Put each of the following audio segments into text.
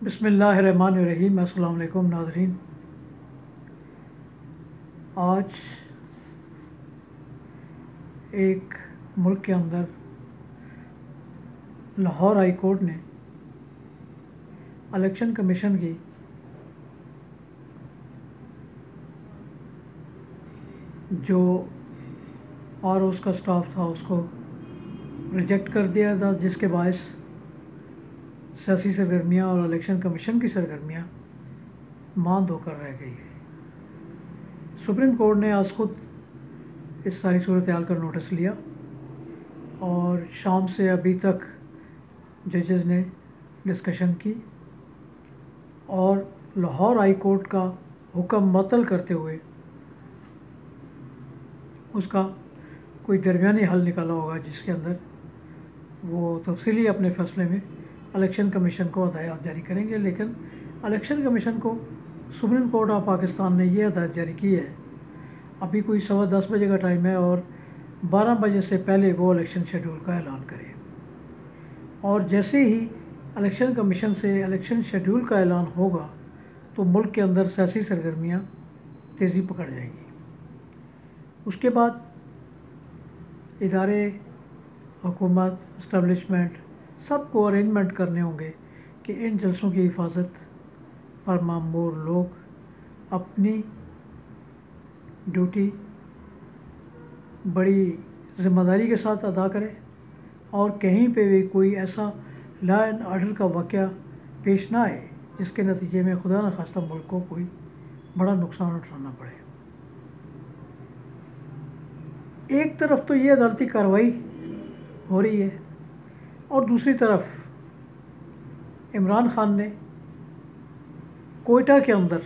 बिस्मिल्लाहिर्रहमानिर्रहीम। अस्सलाम वालेकुम नाज़रीन। आज एक मुल्क के अंदर लाहौर हाई कोर्ट ने इलेक्शन कमीशन की जो और उसका स्टाफ था उसको रिजेक्ट कर दिया था, जिसके बायस सियासी सरगर्मियाँ और इलेक्शन कमीशन की सरगर्मियाँ मांद होकर रह गई। सुप्रीम कोर्ट ने आज खुद इस सारी सूरत हाल का नोटिस लिया और शाम से अभी तक जजेस ने डिस्कशन की और लाहौर हाई कोर्ट का हुक्म मअतल करते हुए उसका कोई दरमियानी हल निकाला होगा, जिसके अंदर वो तफसीली अपने फैसले में इलेक्शन कमीशन को हदायत जारी करेंगे। लेकिन इलेक्शन कमीशन को सुप्रीम कोर्ट ऑफ पाकिस्तान ने ये हदायत जारी की है, अभी कोई 10:15 बजे का टाइम है और 12 बजे से पहले वो इलेक्शन शेड्यूल का ऐलान करे। और जैसे ही इलेक्शन कमीशन से इलेक्शन शेड्यूल का ऐलान होगा तो मुल्क के अंदर सियासी सरगर्मियाँ तेज़ी पकड़ जाएंगी। उसके बाद इदारे, हुकूमत, इस्टेब्लिशमेंट सबको अरेंजमेंट करने होंगे कि इन जलसों की हिफाजत पर मामूर लोग अपनी ड्यूटी बड़ी ज़िम्मेदारी के साथ अदा करें और कहीं पे भी कोई ऐसा लॉ एंड ऑर्डर का वाक़या पेश ना आए जिसके नतीजे में खुदा न खास्ता मुल्क को कोई बड़ा नुकसान उठाना पड़े। एक तरफ तो ये अदालती कार्रवाई हो रही है और दूसरी तरफ इमरान खान ने कोयटा के अंदर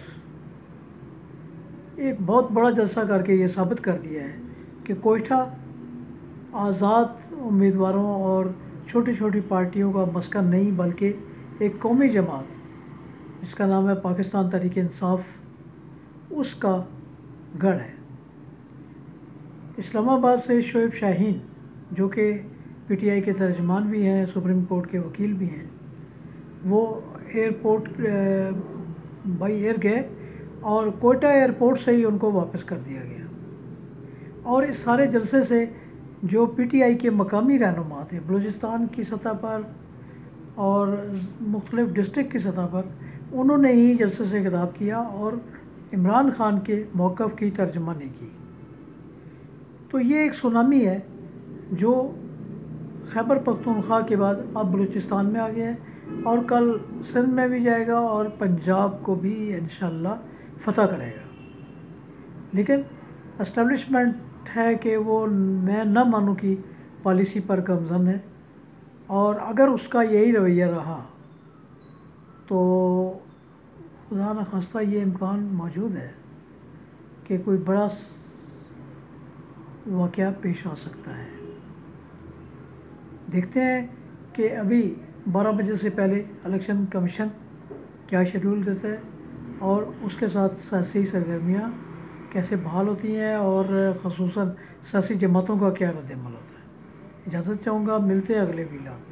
एक बहुत बड़ा जलसा करके ये साबित कर दिया है कि कोयटा आज़ाद उम्मीदवारों और छोटी छोटी पार्टियों का मस्कन नहीं बल्कि एक कौमी जमात जिसका नाम है पाकिस्तान तहरीक इंसाफ, उसका गढ़ है। इस्लामाबाद से शोएब शाहीन जो कि पीटीआई के तर्जमान भी हैं, सुप्रीम कोर्ट के वकील भी हैं, वो एयरपोर्ट बाई एयर गए और कोयटा एयरपोर्ट से ही उनको वापस कर दिया गया। और इस सारे जलसे से जो पीटीआई के मकामी रहनुमा थे बलूचिस्तान की सतह पर और मुख्तलिफ़ डिस्ट्रिक्ट की सतह पर, उन्होंने ही जलसे से खिताब किया और इमरान खान के मौक़िफ़ की तर्जुमानी की। तो ये एक सुनामी है जो खैबर पख्तूनख्वा के बाद अब बलूचिस्तान में आ गया है और कल सिंध में भी जाएगा और पंजाब को भी इंशाअल्लाह फतह करेगा। लेकिन एस्टेब्लिशमेंट है कि वो मैं न मानूं की पॉलिसी पर गमज़न है और अगर उसका यही रवैया रहा तो खुदा न खास्ता ये इम्कान मौजूद है कि कोई बड़ा वाक़या पेश आ सकता है। देखते हैं कि अभी 12 बजे से पहले इलेक्शन कमीशन क्या शेड्यूल देता है और उसके साथ सियासी सरगर्मियाँ कैसे बहाल होती हैं और ख़ुसूसन सियासी जमातों का क्या रद्द अमल होता है। इजाज़त चाहूँगा, मिलते हैं अगले वीडियो।